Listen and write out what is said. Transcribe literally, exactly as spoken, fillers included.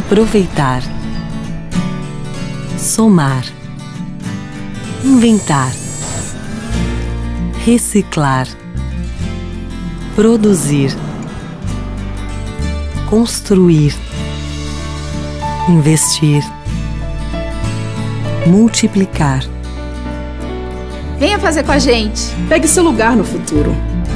aproveitar, somar, inventar, reciclar, produzir, construir, investir, multiplicar. Venha fazer com a gente. Pegue seu lugar no futuro.